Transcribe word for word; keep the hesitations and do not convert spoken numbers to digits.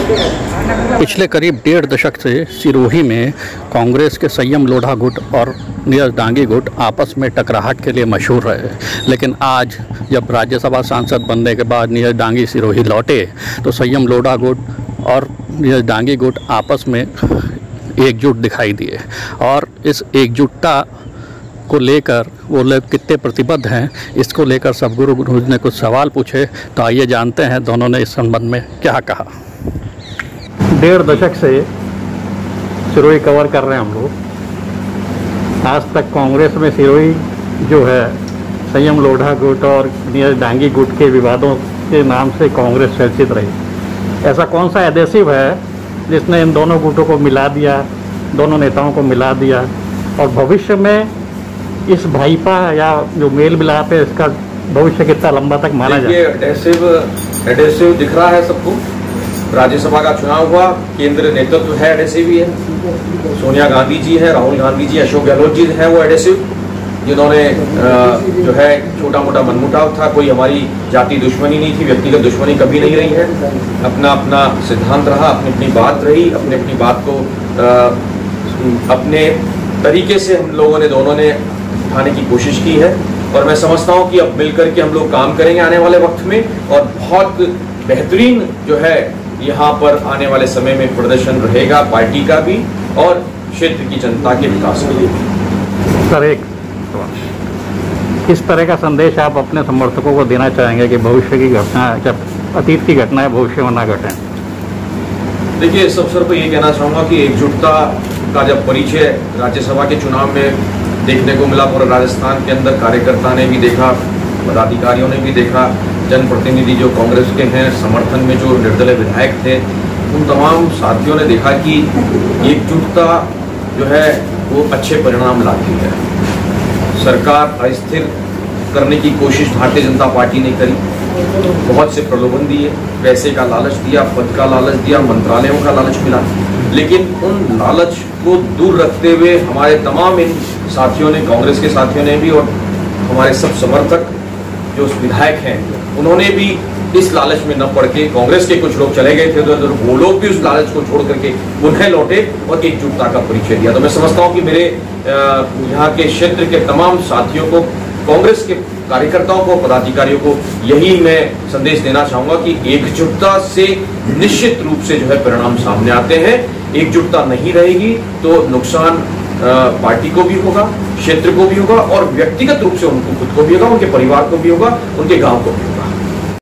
पिछले करीब डेढ़ दशक से सिरोही में कांग्रेस के संयम लोढ़ा गुट और नीरज डांगी गुट आपस में टकराहट के लिए मशहूर रहे। लेकिन आज जब राज्यसभा सांसद बनने के बाद नीरज डांगी सिरोही लौटे तो संयम लोढ़ा गुट और नीरज डांगी गुट आपस में एकजुट दिखाई दिए। और इस एकजुटता को लेकर वो लोग कितने प्रतिबद्ध हैं, इसको लेकर सदगुरु गुरु ने कुछ सवाल पूछे। तो आइए जानते हैं दोनों ने इस संबंध में क्या कहा। डेढ़ दशक से सिरोही कवर कर रहे हैं हम लोग। आज तक कांग्रेस में सिरोही जो है संयम लोढ़ा गुट और नीरज डांगी गुट के विवादों के नाम से कांग्रेस चर्चित रही। ऐसा कौन सा एडेसिव है जिसने इन दोनों गुटों को मिला दिया, दोनों नेताओं को मिला दिया, और भविष्य में इस भाईपा या जो मेल मिलाप है इसका भविष्य कितना लंबा तक माना जाए? एडेसिव एडेसिव दिख रहा है सबको। राज्यसभा का चुनाव हुआ, केंद्र नेतृत्व है एडेसिव ही है। सोनिया गांधी जी है, राहुल गांधी जी, अशोक गहलोत जी है वो एडेसिव, जिन्होंने जो है छोटा मोटा मनमुटाव था, कोई हमारी जाति दुश्मनी नहीं थी, व्यक्तिगत दुश्मनी कभी नहीं रही है। अपना अपना सिद्धांत रहा, अपनी अपनी बात रही, अपनी अपनी बात को अपने तरीके से हम लोगों ने दोनों ने उठाने की कोशिश की है। और मैं समझता हूँ कि अब मिलकर के हम लोग काम करेंगे आने वाले वक्त में, और बहुत बेहतरीन जो है यहाँ पर आने वाले समय में प्रदर्शन रहेगा पार्टी का भी और क्षेत्र की जनता के विकास के लिए भी। सर, एक किस तरह का संदेश आप अपने समर्थकों को देना चाहेंगे कि भविष्य की घटना, जब अतीत की घटनाएं भविष्य में ना घटें? देखिए, इस अवसर पर ये कहना चाहूँगा कि एकजुटता का जब परिचय राज्यसभा के चुनाव में देखने को मिला, पूरे राजस्थान के अंदर कार्यकर्ता ने भी देखा, पदाधिकारियों ने भी देखा, जनप्रतिनिधि जो कांग्रेस के हैं, समर्थन में जो निर्दलीय विधायक थे, उन तमाम साथियों ने देखा कि एकजुटता जो है वो अच्छे परिणाम लाती है। सरकार अस्थिर करने की कोशिश भारतीय जनता पार्टी ने करी, बहुत से प्रलोभन दिए, पैसे का लालच दिया, पद का लालच दिया, मंत्रालयों का लालच मिला, लेकिन उन लालच को दूर रखते हुए हमारे तमाम इन साथियों ने, कांग्रेस के साथियों ने भी और हमारे सब समर्थक जो विधायक हैं, उन्होंने भी इस लालच में न पड़ के, कांग्रेस के कुछ लोग चले गए थे उधर उधर, वो लोग भी उस लालच को छोड़ करके पुनः लौटे और एकजुटता का परिचय दिया। तो मैं समझता हूँ कि मेरे यहाँ के क्षेत्र के तमाम साथियों को, कांग्रेस के कार्यकर्ताओं को, पदाधिकारियों को यही मैं संदेश देना चाहूँगा कि एकजुटता से निश्चित रूप से जो है परिणाम सामने आते हैं। एकजुटता नहीं रहेगी तो नुकसान पार्टी को भी होगा, क्षेत्र को भी होगा और व्यक्तिगत रूप से उनको खुद को भी होगा, उनके परिवार को भी होगा, उनके गांव को भी होगा।